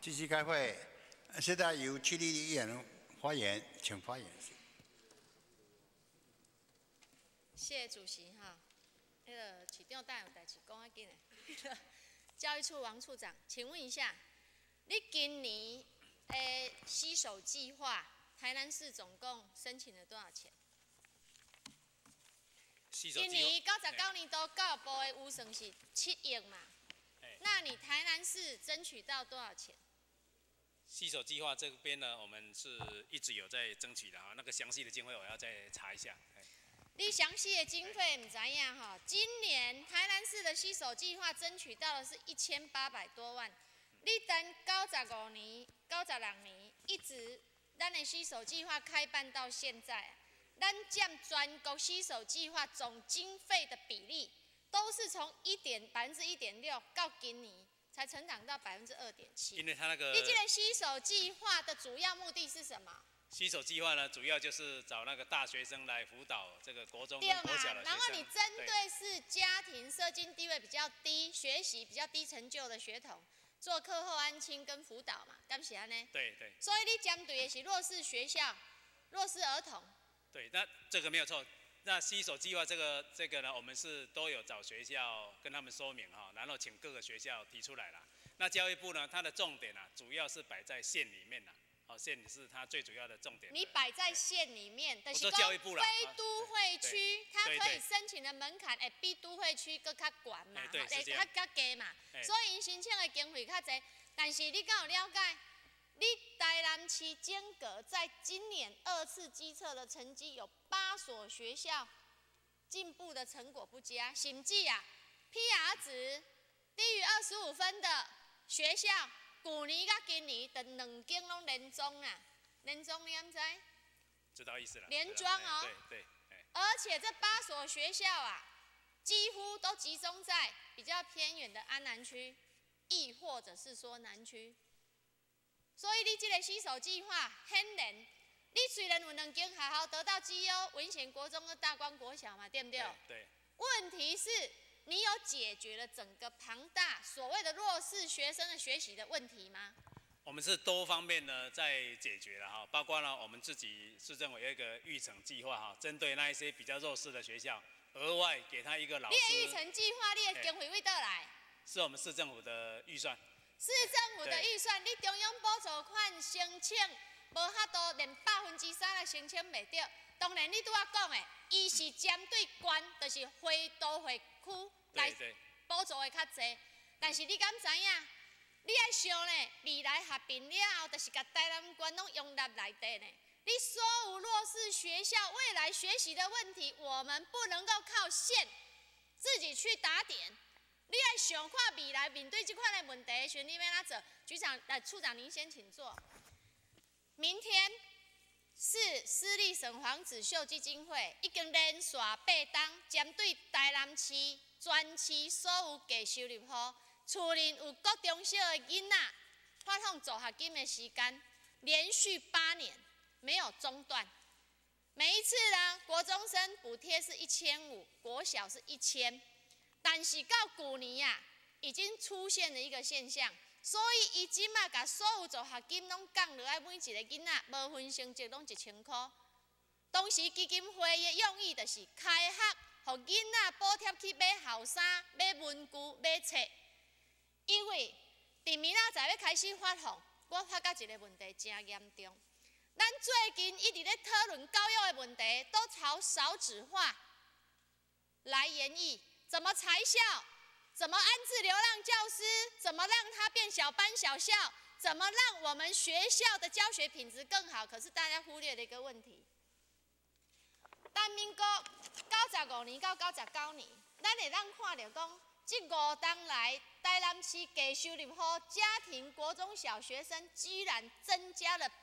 继续开会。现在由区立议员发言，请发言。 谢谢主席哈。那个市长等有代志讲较紧的。教育处王处长，请问一下，你今年洗手计划，台南市总共申请了多少钱？今年99年度教育部的预算是7亿嘛？那你台南市争取到多少钱？ 洗手计划这边呢，我们是一直有在争取的啊。那个详细的经费我要再查一下。 你详细的经费唔知影哈？今年台南市的洗手计划争取到的是1800多万。你等95年、96年，一直咱的洗手计划开办到现在，咱占全国洗手计划总经费的比例，都是从1.6%到今年才成长到2.7%。 因为它那个， 你这个洗手计划的主要目的是什么？ 洗手计划呢，主要就是找那个大学生来辅导这个国中跟国小的学生。 然后你针对是家庭社经地位比较低、学习比较低成就的学童，做课后安亲跟辅导嘛，敢不是安呢？ 对对。 所以你针对的是弱势学校、弱势儿童。 对，那这个没有错。那洗手计划这个呢，我们是都有找学校跟他们说明哈，然后请各个学校提出来了。那教育部呢，它的重点啊，主要是摆在县里面啦。哦，县是它最主要的重点。 你摆在县里面，但是教育部啦， 非都会区，它可以申请的门槛比都会区更较悬嘛，较低嘛，所以因申请的经费较侪。但是你敢有了解？你台南市间隔在今年2次基测的成绩有8所学校进步的成果不佳，甚至PR 值低于25分的学校。去年甲今年的2间拢连庄啊，连庄你敢知？ 知道意思了。 连庄哦。 对。 而且这8所学校啊，几乎都集中在比较偏远的安南区，亦或者是说南区。所以你这个洗手计划，显然，你虽然有2间学校得到绩优，文贤国中跟大光国小嘛，对不对？ 对。 问题是，你有解决了整个庞大所谓的弱势学生的学习的问题吗？ 我们是多方面呢在解决了哈，包括呢我们自己市政府有一个育成计划哈，针对那一些比较弱势的学校，额外给他一个老师。 你的育成计划，你的经费为倒来？ 是我们市政府的预算。 市政府的预算，你中央补助款申请无遐多，连3%的申请袂到。当然，你拄仔讲的，伊是针对县，就是非都会区来补助的较济。但是你敢知影？你爱想呢，未来合并了后，就是甲台南县拢用入内底呢。你所有弱势学校未来学习的问题，我们不能够靠县自己去打点。你爱想看未来面对这款的问题，选你要哪做？局长、处长，您先请坐。明天是私立省黄子秀基金会已经连续8档，针对台南市全市所有低收入户、厝里有国中小的囡仔，发放助学金的时间，连续8年没有中断。每一次呢，国中生补贴是1500，国小是1000。但是到去年啊，已经出现了一个现象，所以伊即马甲所有助学金拢降落来，每一个囡仔无分成绩拢1000块。当时基金会的用意就是开学，互囡仔补贴去买校衫、买文具、买册。因为伫明仔载要开始发放，我发觉一个问题真严重。咱最近一直咧讨论教育的问题，都朝少子化来演绎。怎么裁校？怎么安置流浪教师？怎么让他变小班小校？怎么让我们学校的教学品质更好？可是大家忽略了一个问题：咱民国95年到99年，咱会当看到讲，这5档来台南市低收入户家庭国中小学生居然增加了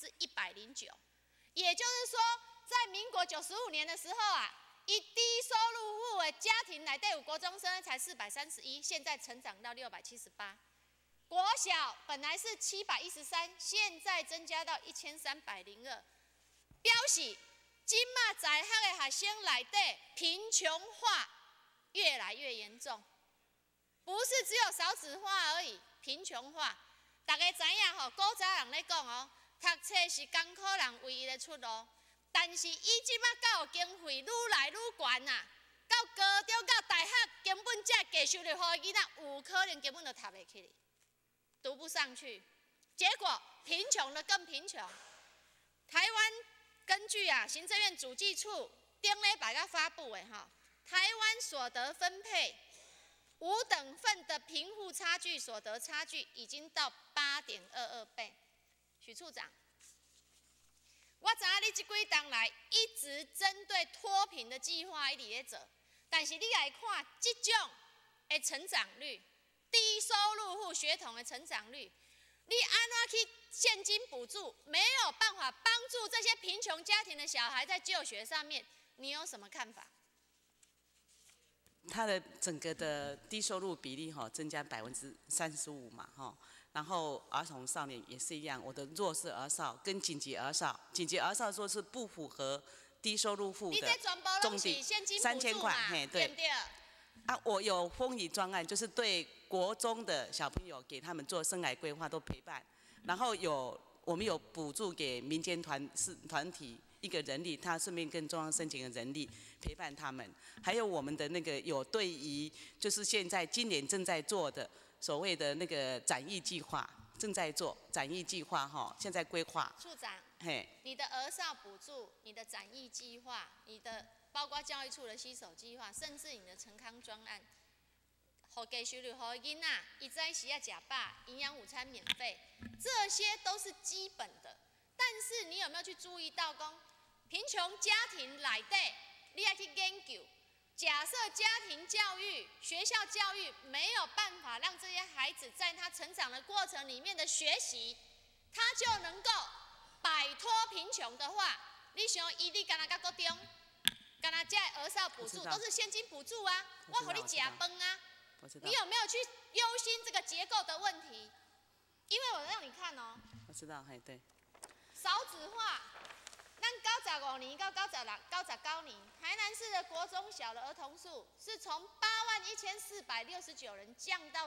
109%，也就是说，在民国95年的时候啊。以低收入户的家庭内底有国中生才431，现在成长到678。国小本来是713，现在增加到1302，表示今嘛在学的学生内底贫穷化越来越严重，不是只有少子化而已，贫穷化。 大家知影吼，古早人咧讲哦，读册是艰苦人唯一的出路。但是伊即摆到经费愈来愈悬啊，到高中到大学，根本这低收入户的囡仔有可能根本就读袂起哩，读不上去。结果贫穷的更贫穷。台湾根据行政院主计处顶礼拜才发布的台湾所得分配5等份的贫富差距、所得差距已经到8.22倍。许处长，我知影你这几冬来一直针对脱贫的计划一直在做，但是你来看这种的成长率，低收入户学童的成长率。你安怎去现金补助，没有办法帮助这些贫穷家庭的小孩在就学上面，你有什么看法？ 它的整个的低收入比例增加35%嘛然后儿童少年也是一样，我的弱势儿少跟紧急儿少说是不符合低收入户的中低3000块，嘿对不对？我有丰益专案，就是对国中的小朋友给他们做生涯规划都陪伴，然后我们有补助给民间团体一个人力，他顺便跟中央申请的人力陪伴他们，还有我们的那个有对于就是现在今年正在做的所谓的那个展翼计划，正在做展翼计划现在规划。 处长， 嘿， 你的儿少补助、你的展翼计划、你的包括教育处的携手计划，甚至你的陈康专案，给低收入户的囡仔，伊早时要吃饱，营养午餐免费，这些都是基本的。但是你有没有去注意到，贫穷家庭内底，你要去研究，假设家庭教育、学校教育没有办法让这些孩子在他成长的过程里面的学习，他就能够摆脱贫穷的话，你想你干那到高中？刚才这儿少补助都是现金补助啊，我给你吃饭啊，你有没有去忧心这个结构的问题？因为我让你看哦， 我知道，嘿对， 少子化，咱95年到99年，台南市的国中小的儿童数是从81469人降到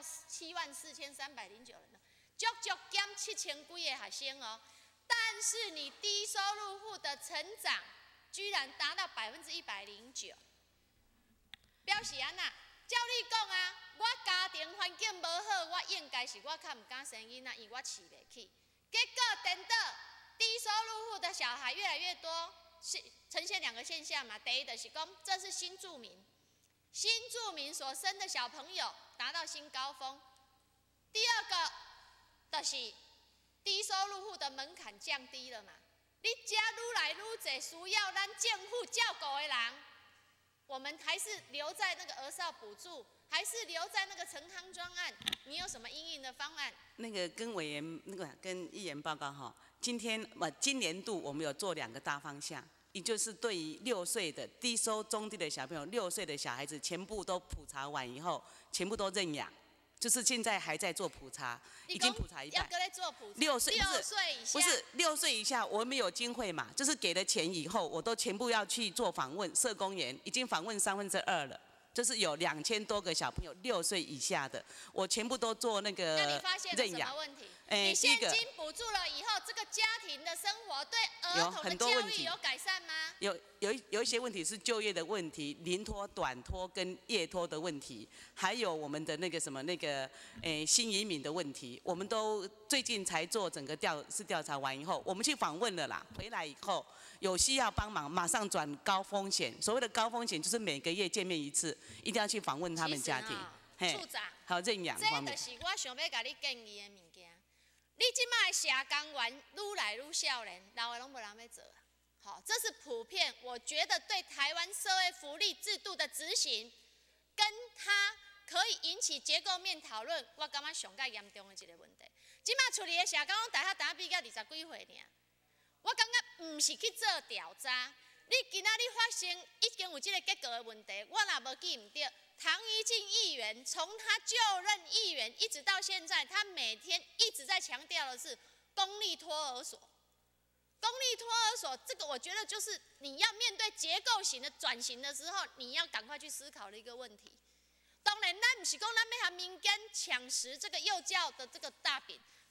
74309人了，足减7000几个学生哦。但是你低收入户的成长居然达到109%，表示安那？照你讲啊，我家庭环境无好，我应该是我较唔敢生囡仔，因为我饲袂起。结果等到低收入户的小孩越来越多，呈现2个现象嘛。第一就是讲，这是新住民所生的小朋友达到新高峰。第二个就是低收入户的门槛降低了嘛。你家愈来愈侪需要咱政府照顾的人，我们还是留在那个儿少补助，还是留在那个陈康专案？你有什么因应的方案？ 那个跟委员跟议员报告今年度我们有做2个大方向，也就是对于6岁的低收中低的小朋友，6岁的小孩子全部都普查完以后，全部都认养。就是现在还在做普查，已经普查一半。6岁不是6岁以下，我们有经费嘛，就是给了钱以后，我都全部要去做访问，社工员已经访问2/3了，就是有2000多个小朋友6岁以下的，我全部都做那个认养。 那你发现了什么问题？你现金补助了以后，这个家庭的生活对儿童的教育有改善吗？ 有一些问题是就业的问题，零托、短托跟夜托的问题，还有我们的那个什么新移民的问题，我们都最近才做整个调查完以后，我们去访问了啦，回来以后有需要帮忙，马上转高风险。所谓的高风险就是每个月见面1次，一定要去访问他们家庭。 处长， 还有认养方面。 这就是我想要给你建议的物件。你即摆的社工员愈来愈少年，老的拢无人要做。好，这是普遍，我觉得对台湾社会福利制度的执行，跟它可以引起结构面讨论，我感觉上较严重的一个问题。即摆处理的社工拢大学毕业20几岁尔，我感觉唔是去做调查。你今仔日发生已经有这个结构的问题，我若无记唔对，唐宜静议员从他就任议员一直到现在，他每天一直在强调的是公立托儿所。公立托儿所，这个我觉得就是你要面对结构型的转型的时候，你要赶快去思考的一个问题。当然，咱不是讲咱要和民间抢食这个幼教的这个大饼，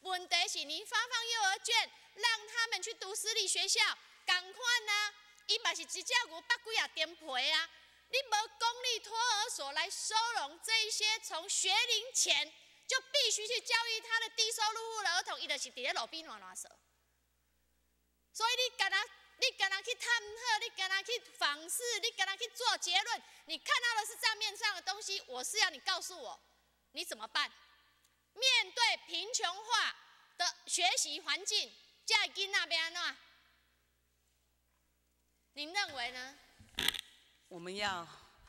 问题是你发放幼儿券，让他们去读私立学校，同款啊，伊嘛是一只牛剥几啊颠皮啊。你无公立托儿所来收容这一些从学龄前就必须去教育他的低收入户的儿童，伊就是伫咧路边乱说。所以你敢若去探讨，你敢若去访视，你敢若去做结论，你看到的是账面上的东西，我是要你告诉我，你怎么办？面对贫穷化的学习环境，这囡仔要安怎？您认为呢？ 我们要，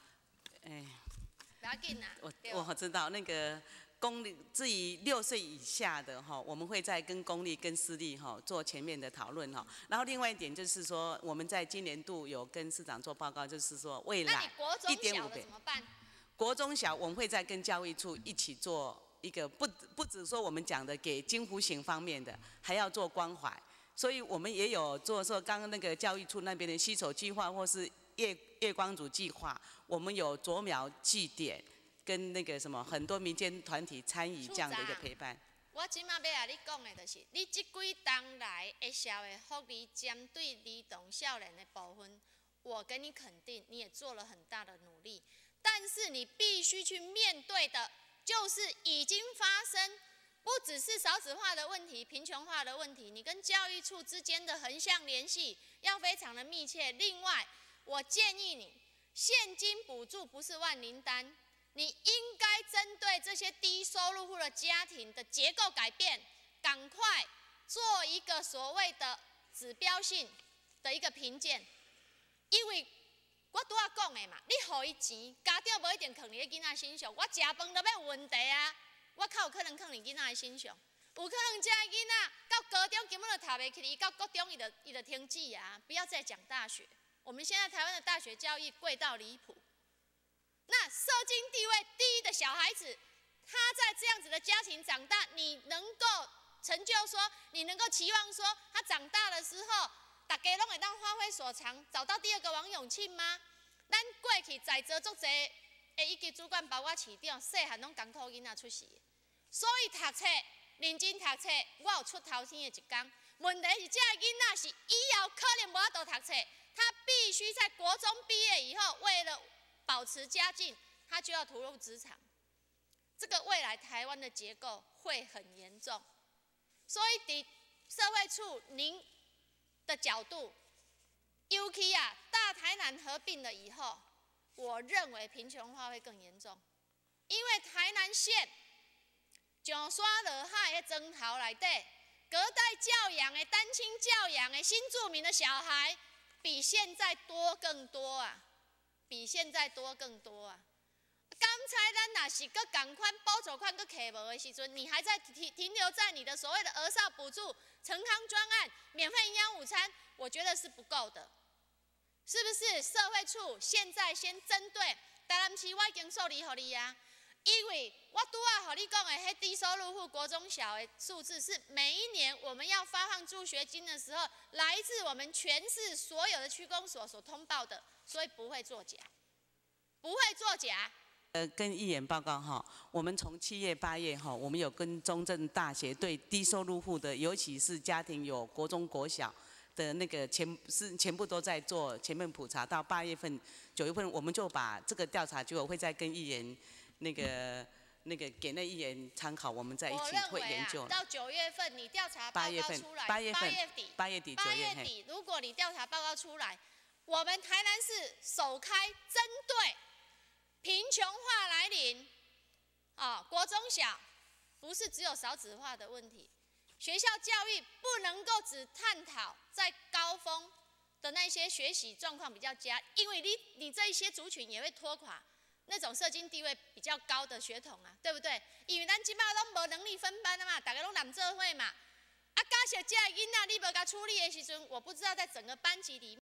不要紧啦。 我知道那个公立，至于6岁以下的哈，我们会再跟公立跟私立哈做前面的讨论哈。然后另外一点就是说，我们在今年度有跟市长做报告，就是说未来1.5倍。 怎么办？ 国中小我们会再跟教育处一起做一个不只说我们讲的给金湖型方面的，还要做关怀。所以我们也有做说刚刚那个教育处那边的携手计划或是月光族计划，我们有啄苗祭典，跟那个什么很多民间团体参与这样的一个陪伴。 我即马要甲你讲的，就是你这几冬来的社会福利针对儿童少年的部分，我给你肯定，你也做了很大的努力。但是你必须去面对的，就是已经发生，不只是少子化的问题、贫穷化的问题，你跟教育处之间的横向联系要非常的密切。另外，我建议你，现金补助不是万灵丹，你应该针对这些低收入户的家庭的结构改变，赶快做一个所谓的指标性的一个评鉴。因为我拄仔讲的嘛，你予伊钱，家长无一定放伫咧囡仔身上，我食饭都要有问题啊，我较有可能放伫囡仔的身上。有可能这个囡仔到高中根本就读袂起，伊到高中伊就停止啊！不要再讲大学，我们现在台湾的大学教育贵到离谱。那社经地位低的小孩子，他在这样子的家庭长大，你能够成就说，你能够期望说，他长大的时候，大家拢会当发挥所长，找到第二个王永庆吗？咱过去在座足侪的一级主管，包括市长，细汉拢艰苦囡仔出世，所以读册。认真读册，我有出头天的一天。问题是，这个囡仔是以后可能无法度读册，他必须在国中毕业以后，为了保持家境，他就要投入职场。这个未来台湾的结构会很严重。所以，伫社会处您的角度，尤其大台南合并了以后，我认为贫穷化会更严重，因为台南县。上山落海的庄头内底，隔代教养的、单亲教养的新住民的小孩，比现在多更多啊！比现在多更多啊！刚才咱若是搁赶快补助款搁摕无的时阵，你还在停留在你的所谓的儿少补助、成康专案、免费营养午餐，我觉得是不够的。是不是社会处现在先针对台南市，我已经受理予你啊？因为我拄仔和你讲的，迄低收入户国中小的数字是每一年我们要发放助学金的时候，来自我们全市所有的区公所所通报的，所以不会作假，不会作假。 跟议员报告哈，我们从7月、8月哈，我们有跟中正大学对低收入户的，尤其是家庭有国中、国小的那个全部都在做全面普查，到8月份、9月份，我们就把这个调查结果会再跟议员。那个给那议员参考，我们在一起会研究。 到9月份你调查报告出来，8月底、9月底，如果你调查报告出来，我们台南市首开针对贫穷化来临，国中小不是只有少子化的问题，学校教育不能够只探讨在高峰的那些学习状况比较佳，因为你这一些族群也会拖垮。那种社经地位比较高的血统啊，对不对？因为咱即摆拢无能力分班的嘛，大家拢揽做伙嘛。假设这个囡仔你无甲处理的时阵，我不知道在整个班级里面。